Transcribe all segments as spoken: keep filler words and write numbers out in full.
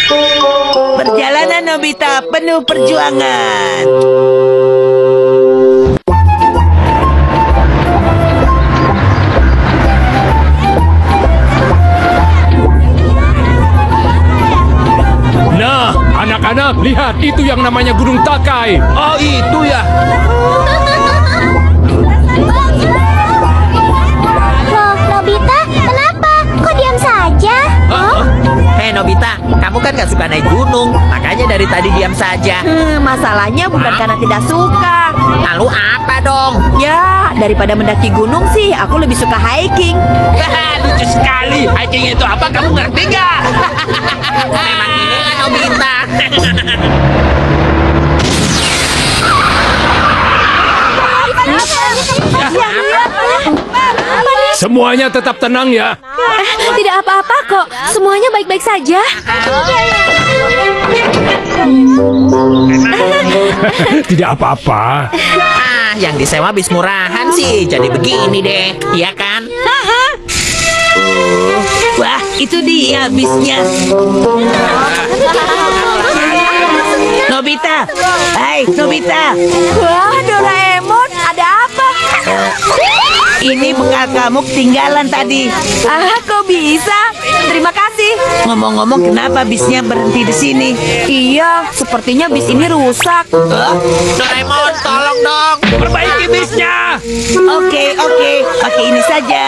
Perjalanan Nobita penuh perjuangan. Nah, anak-anak, lihat itu yang namanya Gunung Takai. Oh, itu ya. Loh, Nobita, kenapa? Kok diam saja? Hah? Hei Nobita, kamu kan gak suka naik gunung, makanya dari tadi diam saja. Hmm, masalahnya bukan Hah? karena tidak suka. Lalu apa dong? Ya, daripada mendaki gunung sih, aku lebih suka hiking. Haha, lucu sekali. Hiking itu apa? Kamu ngerti nggak? Memang ini kan Nobita. Semuanya tetap tenang ya. Eh, tidak apa-apa kok, semuanya baik-baik saja. Tidak apa-apa. Ah, yang disewa bis murahan sih, jadi begini deh, iya kan? Wah, itu dia bisnya. Nobita, hai Nobita. Wah, Doraemon, ada apa? Ini bekal kamu ketinggalan tadi. Ah, kok bisa? Terima kasih. Ngomong-ngomong, kenapa bisnya berhenti di sini? Iya, sepertinya bis ini rusak. Huh? Doraemon, tolong dong. Perbaiki bisnya. Oke, oke, pakai ini saja.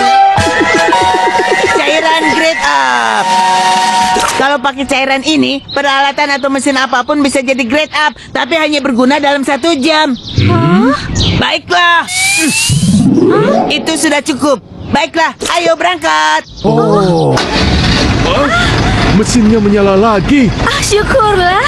Cairan grade up. Kalau pakai cairan ini, peralatan atau mesin apapun bisa jadi grade up, tapi hanya berguna dalam satu jam. Hmm? Baiklah. Itu sudah cukup. Baiklah, ayo berangkat. Oh. Hah? Mesinnya menyala lagi. Ah, syukurlah.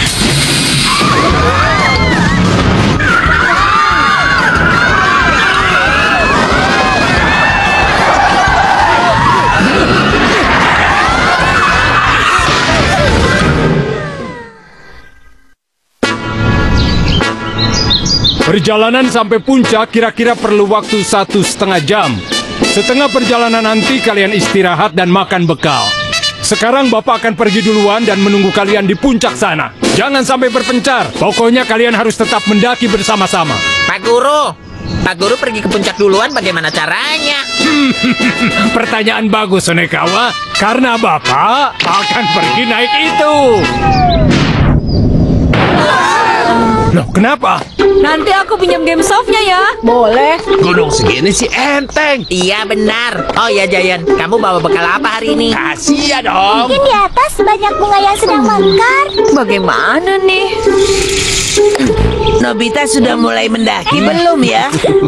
Perjalanan sampai puncak kira-kira perlu waktu satu setengah jam. Setengah perjalanan nanti kalian istirahat dan makan bekal. Sekarang Bapak akan pergi duluan dan menunggu kalian di puncak sana. Jangan sampai berpencar. Pokoknya kalian harus tetap mendaki bersama-sama. Pak Guru, Pak Guru pergi ke puncak duluan, bagaimana caranya? Pertanyaan bagus, Sonekawa. Karena Bapak akan pergi naik itu. Loh, kenapa? Nanti aku pinjam game softnya ya. Boleh. Gunung segini sih enteng. Iya benar. Oh ya Jayan, kamu bawa bekal apa hari ini? Kasih ya dong. Mungkin di atas banyak bunga yang sedang mekar. Bagaimana nih? Nobita sudah mulai mendaki belum ya?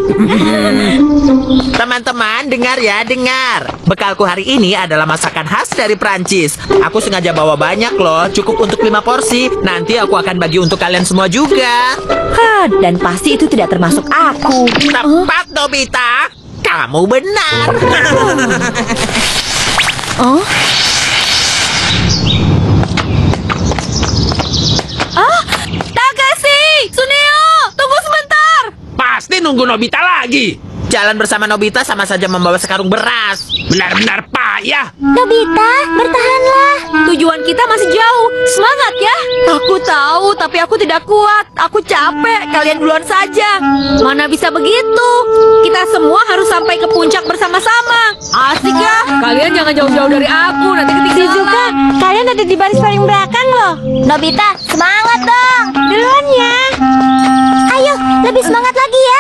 Teman-teman, dengar ya, dengar. Bekalku hari ini adalah masakan khas dari Prancis. Aku sengaja bawa banyak loh, cukup untuk lima porsi. Nanti aku akan bagi untuk kalian semua juga. Hah, dan pasti itu tidak termasuk aku. Tepat, Nobita. Kamu benar. Oh? Ah, Takashi! Suneo! Tunggu sebentar! Pasti nunggu Nobita lagi. Jalan bersama Nobita sama saja membawa sekarung beras. Benar-benar payah. Nobita, bertahanlah. Tujuan kita masih jauh. Semangat ya. Aku tahu, tapi aku tidak kuat. Aku capek. Kalian duluan saja. Mana bisa begitu? Kita semua harus sampai ke puncak bersama-sama. Asik ya. Kalian jangan jauh-jauh dari aku. Nanti ketinggalan. Shizuka, kalian ada di baris paling belakang loh. Nobita, semangat dong. Duluan ya. Ayo, lebih semangat lagi ya.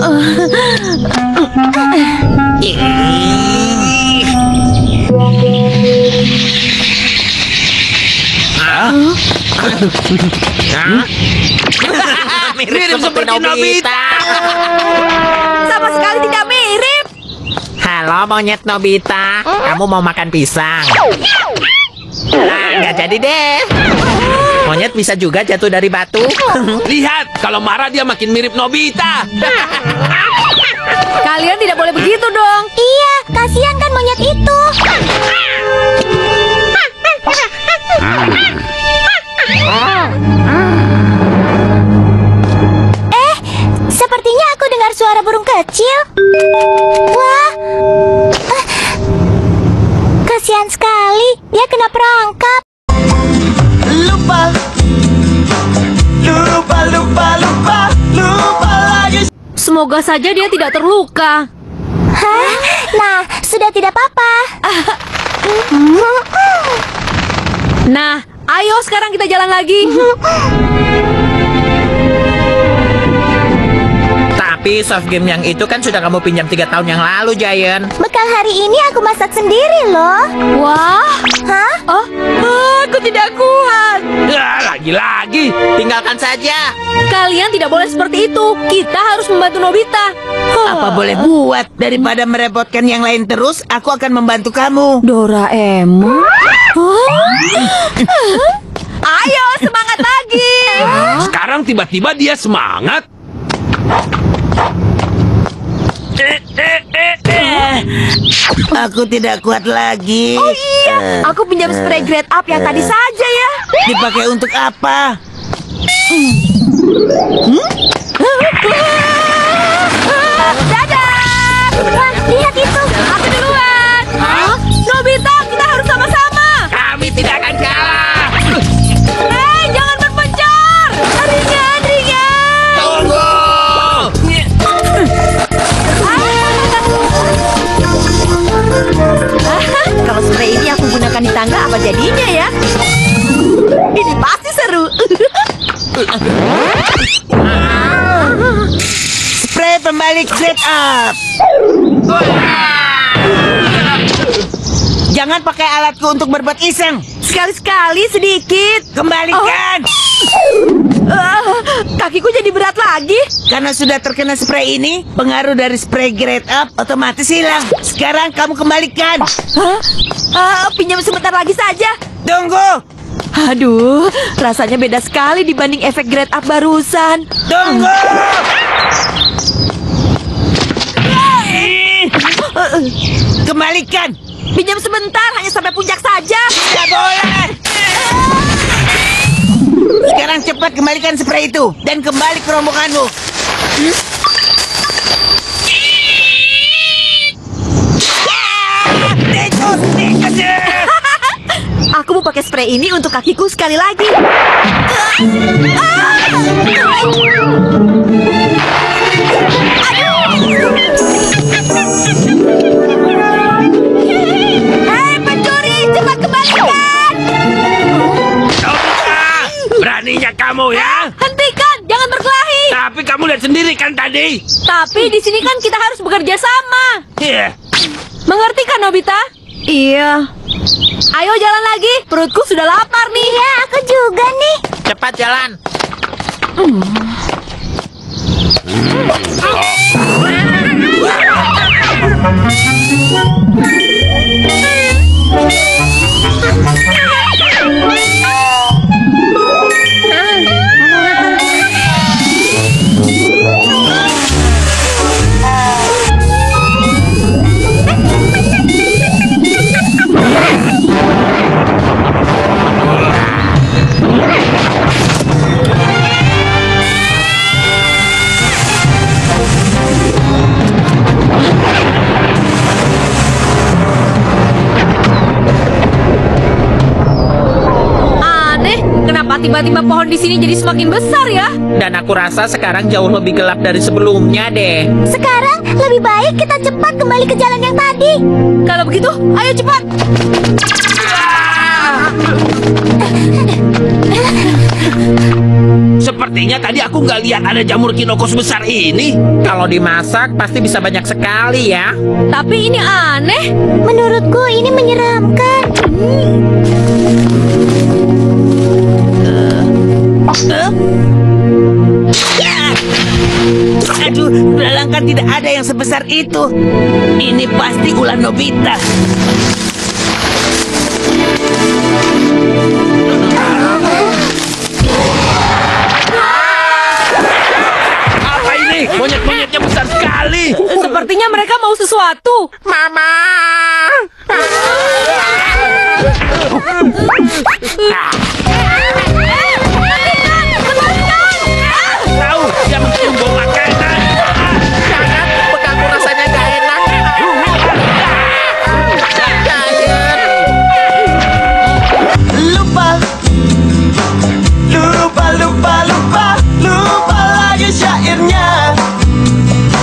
Hah? Mirip, Mirip seperti Nobita. Sama sekali tidak mirip. Halo monyet Nobita, kamu mau makan pisang? Nah, nggak jadi deh. Monyet bisa juga jatuh dari batu. Lihat, kalau marah dia makin mirip Nobita. Kalian tidak boleh begitu dong. Iya, kasihan kan monyet itu. Eh, sepertinya aku dengar suara burung kecil. Wah, ah, kasihan sekali. Dia kena perangkap. Semoga saja dia tidak terluka. Hah? Nah, sudah tidak apa-apa. Nah, ayo sekarang kita jalan lagi. Tapi soft game yang itu kan sudah kamu pinjam tiga tahun yang lalu, Giant. Bekal hari ini aku masak sendiri loh. Wah, Hah? oh, oh, aku tidak kuat. Ya, lagi-lagi. Tinggalkan saja. Kalian tidak boleh seperti itu. Kita harus membantu Nobita. Apa boleh buat? Daripada merepotkan yang lain terus, aku akan membantu kamu. Doraemon? Ayo, semangat lagi. Sekarang tiba-tiba dia semangat. Eh, eh, eh, eh. Aku tidak kuat lagi. Oh iya, aku pinjam spray grade up yang tadi saja ya. Dipakai untuk apa? Dadah! Wah, lihat itu. Aku duluan. Hah? Nobita, kita harus sama-sama. Kami tidak akan kalah. Hei, jangan berpencar. Ringan, ringan. Tunggu. Kalau spray ini aku gunakan di tangga, apa jadinya ya? Ini pasti seru. Spray pembalik grade up. Jangan pakai alatku untuk berbuat iseng. Sekali-sekali sedikit. Kembalikan. Ah, kakiku jadi berat lagi. Karena sudah terkena spray ini, pengaruh dari spray grade up otomatis hilang. Sekarang kamu kembalikan. Hah? Ah, pinjam sebentar lagi saja. Tunggu. Aduh, rasanya beda sekali dibanding efek grade up barusan. Tunggu. Kembalikan. Pinjam sebentar, hanya sampai puncak saja. Tidak boleh. Sekarang cepat kembalikan spray itu dan kembali ke rombonganmu. Tikus, tikus. Aku mau pakai spray ini untuk kakiku sekali lagi. Hei, pencuri, cepat kembalikan! Nobita, beraninya kamu ya. Hentikan, jangan berkelahi. Tapi kamu lihat sendiri kan tadi. Tapi di sini kan kita harus bekerja sama. Iya. Mengerti kan, Nobita? Iya. Ayo jalan lagi, perutku sudah lapar nih. Iya, aku juga nih. Cepat jalan. Aneh, kenapa tiba-tiba pohon di sini jadi semakin besar ya? Dan aku rasa sekarang jauh lebih gelap dari sebelumnya deh. Sekarang lebih baik kita cepat kembali ke jalan yang tadi. Kalau begitu, ayo cepat. Sepertinya tadi aku nggak lihat ada jamur kinoko sebesar ini. Kalau dimasak pasti bisa banyak sekali ya. Tapi ini aneh. Menurutku ini menyeramkan. Aduh, belangkan tidak ada yang sebesar itu. Ini pasti ulah Nobita. Apa ini? Monyet-monyetnya besar sekali. Sepertinya mereka mau sesuatu. Mama. Tahu dia mencium makanan. Jangan, bekalku rasanya gak enak. Giant. Lupa, lupa, lupa, lupa, lupa lagi syairnya.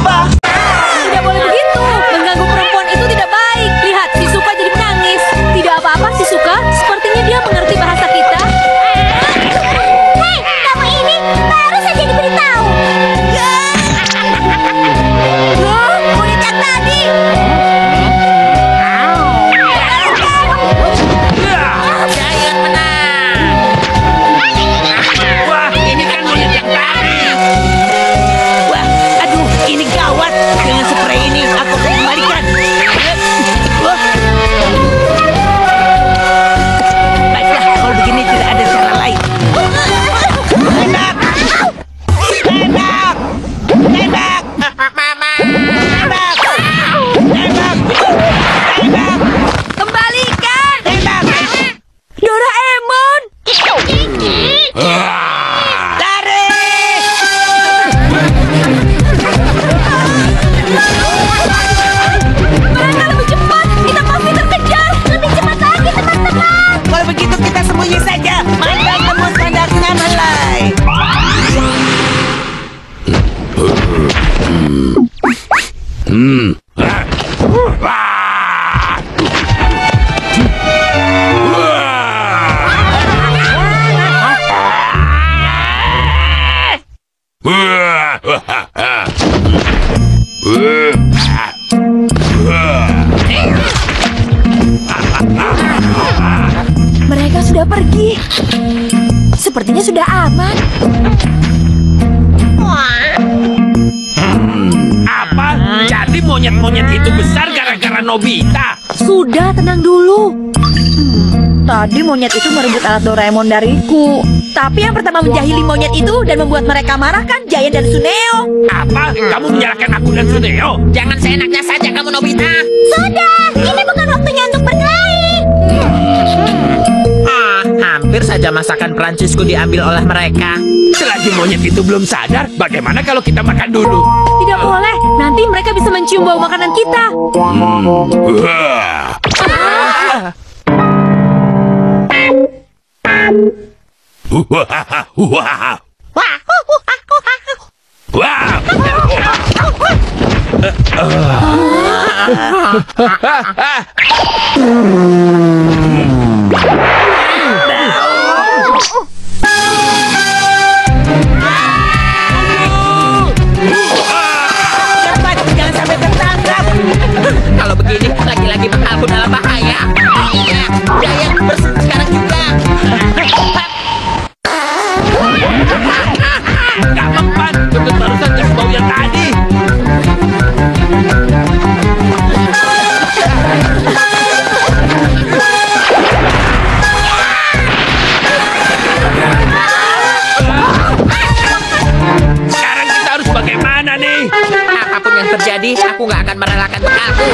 apa? Tidak boleh begitu. Mengganggu perempuan itu tidak baik. Lihat, Shizuka jadi menangis. Tidak apa-apa, Shizuka. Sepertinya dia mengerti bahasa kita. Hei, kamu ini baru saja diberitahu. Loh, murid yang tadi. Giant menang. Wah, ini kan monyet yang tadi. Wah, aduh, ini gawat. Dengan spray ini aku akan kembalikan. Wah. Baiklah, kalau begini tidak ada cara lain. Tembak! Tembak! Tembak! Mama. Tembak! Tembak! Tembak! Kembalikan! Tembak! Doraemon! Tarik! Mereka lebih cepat. Kita pasti terkejar. Lebih cepat lagi, teman-teman. Kalau begitu kita sembunyi saja. Mandang tembus mandangnya melai. Mereka sudah pergi. Sepertinya sudah aman. Apa? Jadi monyet-monyet itu besar gara-gara Nobita. Sudah, tenang dulu. Hmm, tadi monyet itu merebut alat Doraemon dariku. Tapi yang pertama menjahili monyet itu dan membuat mereka marah kan Giant dan Suneo. Apa? Kamu menyalahkan aku dan Suneo? Jangan seenaknya saja kamu, Nobita. Sudah, ini bukan waktunya untuk berkelahi. Ah, hampir saja masakan Prancisku diambil oleh mereka. Selagi monyet itu belum sadar, bagaimana kalau kita makan dulu? Tidak boleh, nanti mereka bisa mencium bau makanan kita. Cepat, jangan sampai tertangkap. Kalau begini, lagi-lagi bekalku dalam bahaya. Giant bersih sekarang juga. Gak mempan, betul barusan gas bau yang tadi. Sekarang kita harus bagaimana nih? Apapun yang terjadi, aku nggak akan merelakan bekalku.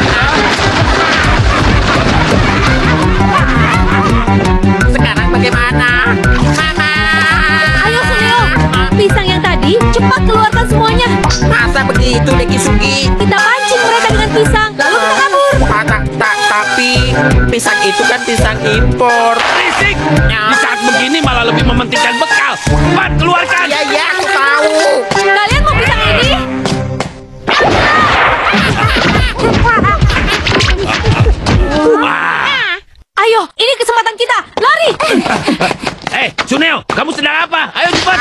Sekarang bagaimana? Mama! Ayo Suneo, pisang yang tadi cepat keluarkan semuanya. Masa begitu, Dekisugi? Kita pancing mereka dengan pisang, lalu kita kabur. Ah, tak, tak, tapi pisang itu kan pisang impor. Risik! Di saat begini malah lebih mementingkan bekal. Cepat keluarkan! Ya, ya, aku tahu. Kalian mau pisang ini? Wah! Ayo, ini kesempatan kita. Lari! Eh, Suneo, kamu sedang apa? Ayo cepat!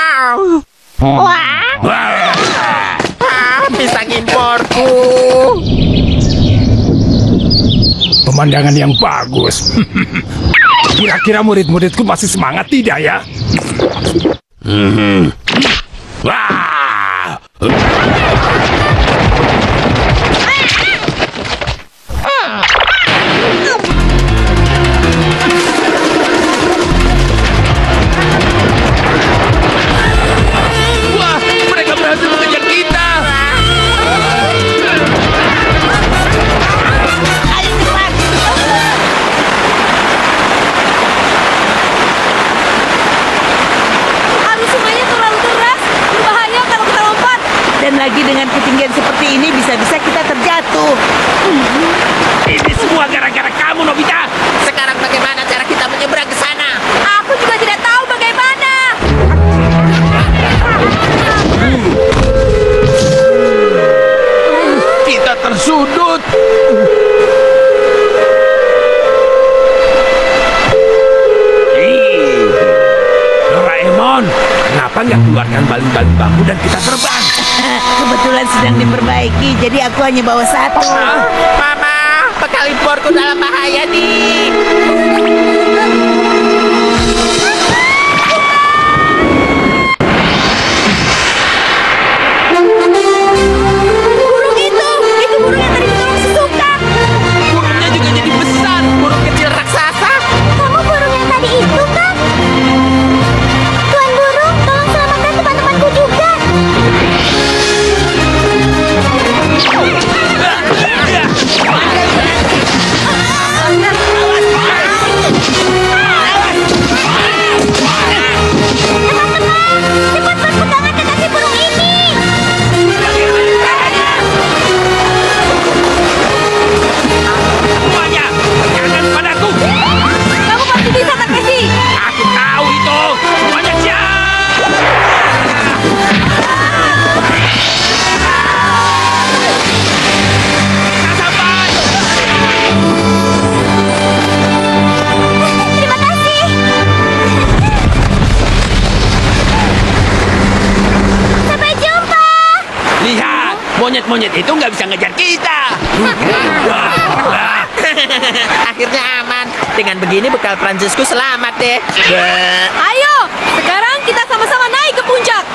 Wah, Wah! Ah, pisang imporku. Pemandangan yang bagus. Kira-kira murid-muridku masih semangat tidak ya? Wah! Wah, mereka berhasil mengejar kita. Ayo cepat. Arus sungainya terlalu deras. Berbahaya kalau kita lompat. Dan lagi dengan ketinggian seperti ini bisa-bisa kita terjatuh. Ini semua gara-gara kamu, Nobita. Sekarang bagaimana cara kita menyeberang ke sana? Aku juga tidak tahu bagaimana. takut. Ih, Doraemon, kenapa nggak keluarkan baling-baling bambu dan kita terbang? Kebetulan sedang diperbaiki, jadi aku hanya bawa satu. Ah, Mama, bekal imporku dalam bahaya nih. Burung itu, itu burung yang tadi ditolong si Suka. Burungnya juga jadi besar, burung kecil raksasa. Kamu burung yang tadi itu kan? Tuan burung, tolong selamatkan teman-temanku juga. Teman-teman, cepat berpegangan ke kaki burung ini. Semuanya, jangan padaku. Kamu pasti bisa, Takeshi. Aku tahu itu. Semuanya siap. Tak sampai. Terima kasih. Sampai jumpa. Lihat, monyet-monyet itu nggak bisa ngejar kita. Wah, Akhirnya aman. Dengan begini bekal Prancisku selamat deh. Bleh. Ayo, sekarang kita sama-sama naik ke puncak.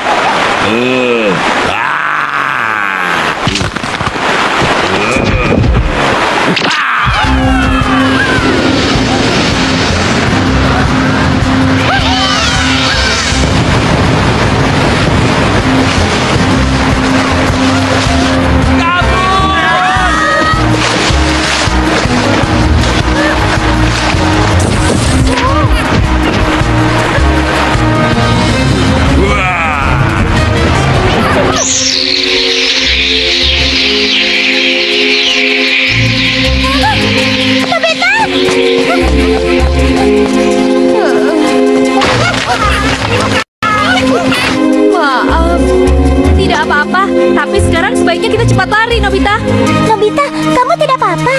Maaf, tidak apa-apa. Tapi sekarang sebaiknya kita cepat lari, Nobita. Nobita, kamu tidak apa-apa.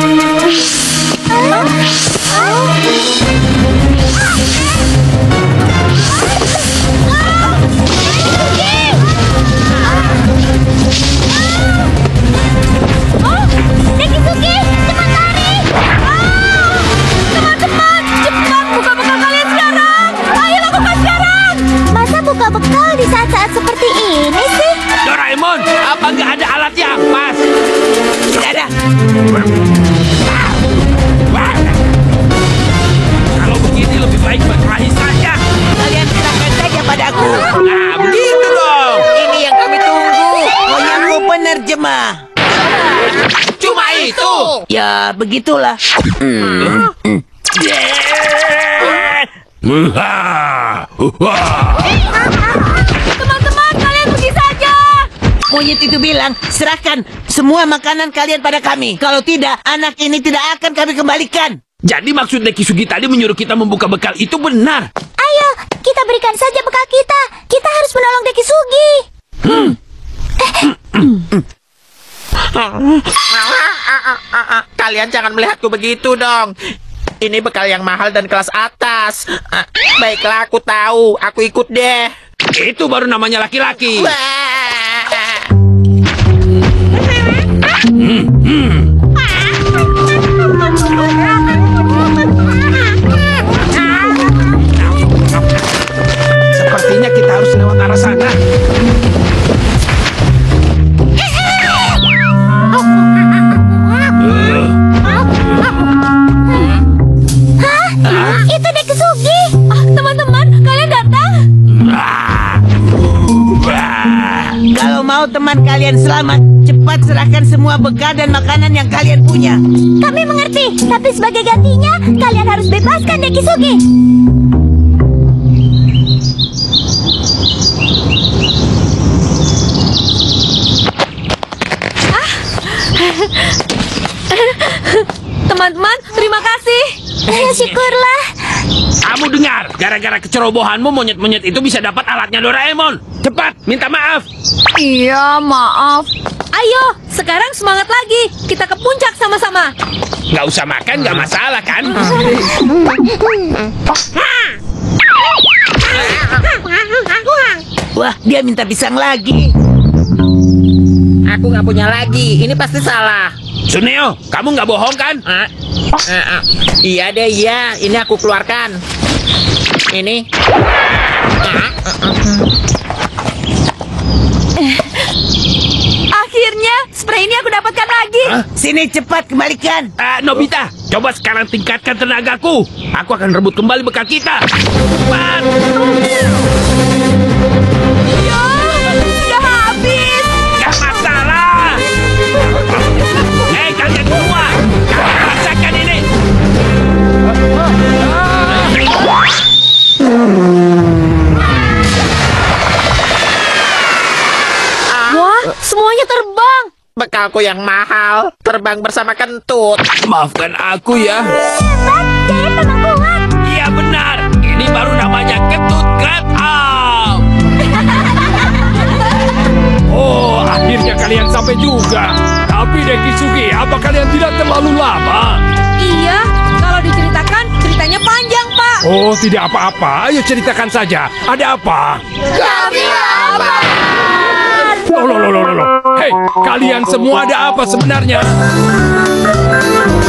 Oh, Dekisuki, cepat lari. teman-teman, cepat buka bekal kalian sekarang. Ayo lakukan sekarang. Masa buka bekal di saat-saat seperti ini sih? Doraemon, apa nggak ada alat yang pas? Tidak ada. Wah. Kalau begini lebih baik berkelahi saja. Kalian serahkan saja padaku. Nah, begitu dong. Ini yang kami tunggu. Monyetku penerjemah. Cuma itu. Ya, begitulah. Teman-teman, kalian pergi saja. Monyet itu bilang, serahkan semua makanan kalian pada kami. Kalau tidak, anak ini tidak akan kami kembalikan. Jadi maksud Dekisugi tadi menyuruh kita membuka bekal itu benar. Ayo, kita berikan saja bekal kita. Kita harus menolong Dekisugi. Kalian jangan melihatku begitu dong. Ini bekal yang mahal dan kelas atas. Ah, Baiklah, aku tahu. Aku ikut deh. Itu baru namanya laki-laki. Wah. Sepertinya kita harus lewat arah sana. Hah? Itu Dekisugi. Ah, teman-teman, kalian datang. Kalau mau teman kalian selamat, cepat serahkan semua bekal dan makanan yang kalian punya. Kami mengerti, tapi sebagai gantinya, kalian harus bebaskan Dekisugi. Teman-teman, terima kasih. Ya, syukurlah. Kamu dengar, gara-gara kecerobohanmu monyet-monyet itu bisa dapat alatnya Doraemon. Cepat, minta maaf. Iya, maaf. Ayo, Sekarang semangat lagi. Kita ke puncak sama-sama. Nggak usah makan, nggak masalah kan? Wah, dia minta pisang lagi. Aku nggak punya lagi. Ini pasti salah. Suneo, kamu nggak bohong kan? Ah, ah, ah. Iya deh, iya. Ini aku keluarkan. Ini. Ah, ah, ah. Akhirnya, spray ini aku dapatkan lagi. Hah? Sini cepat kembalikan. Ah, Nobita, coba sekarang tingkatkan tenagaku. Aku akan rebut kembali bekal kita. Cepat! Ya, sudah habis. Gak masalah. Hei, kalian semua, kalian rasakan ini. Wah, semuanya terbang. Bekalku yang mahal. Terbang bersama kentut. Maafkan aku ya. Hebat, Jay memang kuat. Iya benar, ini baru namanya ketut Great Up. Oh, akhirnya kalian sampai juga. Tapi Dekisugi, apa kalian tidak terlalu lama? Iya, kalau diceritakan, ceritanya panjang, Pak. Oh, tidak apa-apa. Ayo ceritakan saja. Ada apa? Kami lapar. Loh, loh, loh, loh, loh. Hei, kalian semua ada apa sebenarnya?